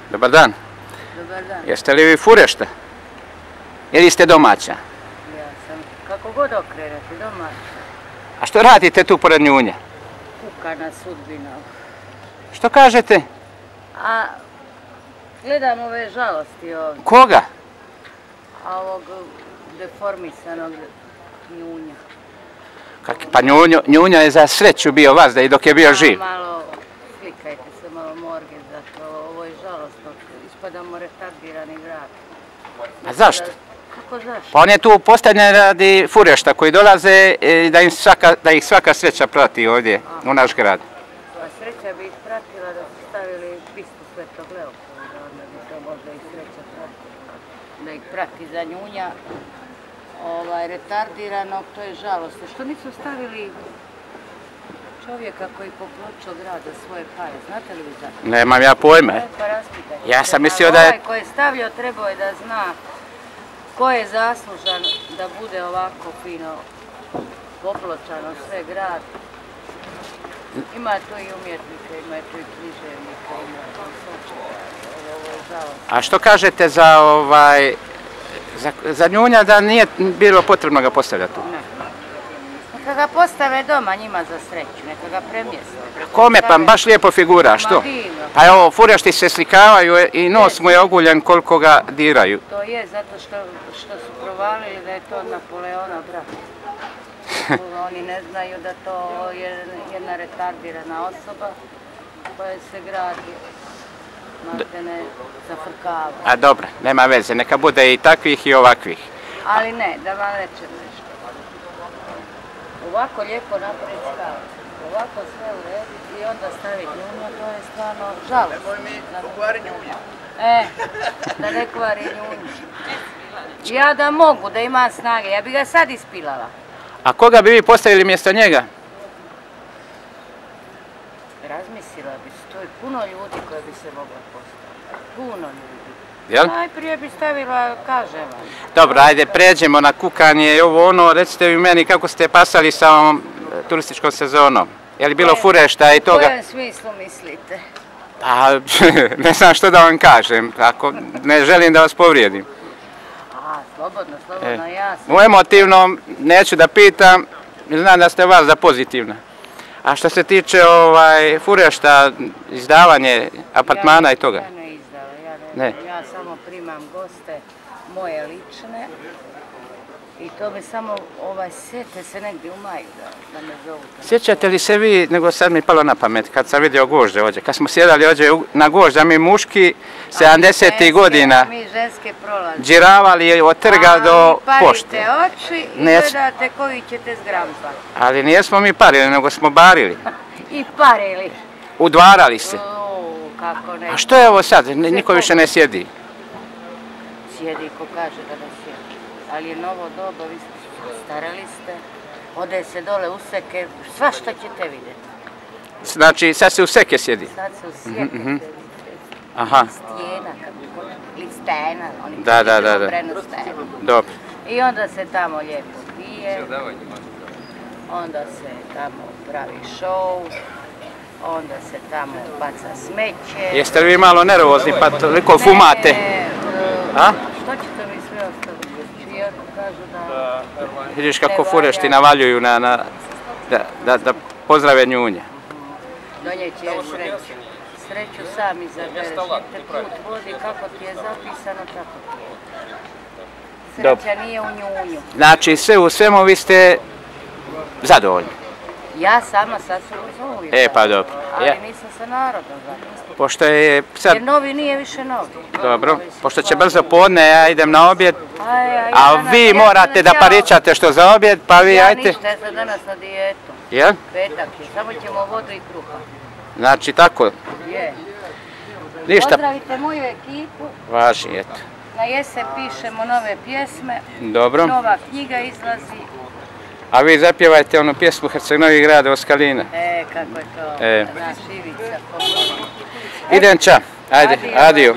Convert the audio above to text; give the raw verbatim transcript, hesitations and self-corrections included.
Dobar dan. Dobar dan. Jeste li vi Furešta? Ili ste domaća? Ja sam, kako god okrenete, domaća. A što radite tu pored Njunja? Kukana sudbina. Što kažete? A gledam ove žalosti ovdje. Koga? A ovog deformisanog Njunja. Kak, pa Njunjo, Njunja je za sreću bio vas da i dok je bio živ. Malo, slikajte se malo morge, zato ovo je žalostno. Ispadamo retardirani grad. A zašto? Kako zašto? Pa on je tu postavljen radi Furešta koji dolaze i da, im svaka, da ih svaka sreća prati ovdje u naš grad. A sreća bi ih pratila da su stavili bistu Svetog Leopolda, onda bi to možda i sreća pratila. Da ih prati za Njunja. Ovaj, retardiranog, to je žalostno. Što nisu stavili čovjeka koji popločio grada svoje pare, znate li vi za to? Nemam ja pojma. E, pa raspitajte. Ja sam mislio da je... Ovaj koji je stavio trebao je da zna ko je zaslužan da bude ovako fino popločano sve grad. Ima tu i umjetnika, ima tu i književnika, ima tu sočnika. Ovo je žalostno. A što kažete za ovaj... Za, za Njunja da nije bilo potrebno ga postavljati tu? Ne. Neka ga postave doma njima za sreću, neka ga premjeste. Kome pa baš lijepo figura, što? Pa evo, Furešti se slikavaju i nos mu je oguljen koliko ga diraju. To je, zato što, što su provalili da je to od Napoleona brat. Oni ne znaju da to je jedna retardirana osoba koja se gradi. Maltene zafrkava. A dobro, nema veze, neka bude i takvih i ovakvih. Ali ne, da vam rečem nešto. Ovako lijepo napraviti skalu, ovako sve urediti i onda staviti Njunja, to je stvarno žalost. Da ne kvari Njunja. E, da ne kvari Njunja. Ja da mogu, da ima snage, ja bi ga sad ispilala. A koga bi vi postavili mjesto njega? Razmislila bi se, to je puno ljudi koje bi se mogla postaviti. Puno ljudi. Jel? Najprije bi stavila, kažem vam. Dobro, ajde, pređemo na kukanje i ovo ono, recite vi meni kako ste pasali sa ovom turističkom sezonom. Je li bilo Furešta i toga? U kojem smislu mislite? Pa, ne znam što da vam kažem, ako ne želim da vas povrijedim. A, slobodno, slobodno, E. ja sam. U emotivnom neću da pitam, znam da ste vas za pozitivna. A što se tiče ovaj, Furešta, izdavanje apartmana ja i toga? Ja ne izdala, ja ne, Ne. ja samo primam goste moje lične i to mi samo ovaj, sjete se negdje u maju da, da me zovu. Sjećate li se vi, nego sad mi palo na pamet, kad sam vidio Gožđe ovdje, kad smo sjedali ovdje na Gožđe, mi muški, sedamdesetih godina, mi ženske prolazimo. džiravali od trga do pošte. A vi parite oči i Nec- gledate koju ćete zgrampa. Ali nijesmo mi parili, nego smo barili. I parili. Udvarali se. O, kako ne. A što je ovo sad? N- Niko više ne sjedi. Sjedi ko kaže da ne sjedi. Ali je novo doba, vi ste starali ste, ode se dole u seke, svašta ćete vidjeti. Znači, sad se u seke sjedi. Sad se u sjeke mhm. te Aha, stijena, kako ili stena, oni Da, da, da, da. brenu stenu. dobro. I onda se tamo lijepo pije, onda se tamo pravi šou, onda se tamo baca smeće. Jeste li vi malo nervozni pa toliko fumate? Ne, A? što ćete mi sve ostaviti? Jer kažu da... Vidiš kako ne valja. Furešti navaljuju na, na, da, da, da pozdrave Njunje. Donijet će joj sreću. Sreću sam izabereš. Te put vodi kako ti je zapisano, tako ti je. Dobro. Sreća nije u Njunju. Znači, sve u svemu vi ste zadovoljni. Ja sama sasvim uvijek. E, pa dobro. Ali Ja. nisam sa narodom zapisana. Pošto je sad, Jer novi nije više novi. dobro, pošto će brzo podne, ja idem na objed, Aj, aj, a danas- vi ja morate danas da ja- paričate što za objed, pa vi Ja ajte. ništa, ja sam danas na dijetu. Jel? Petak je, samo ćemo vodu i kruha. Znači, tako, Je. ništa. Pozdravite moju ekipu. Važi, eto. Na jesen pišemo nove pjesme. Dobro. Nova knjiga izlazi. A vi zapjevajte onu pjesmu Herceg Novi Grad Oskalina. E, kako je to, E. naš Ivica. pokojni. Idem ča, ajde, Adio. adio.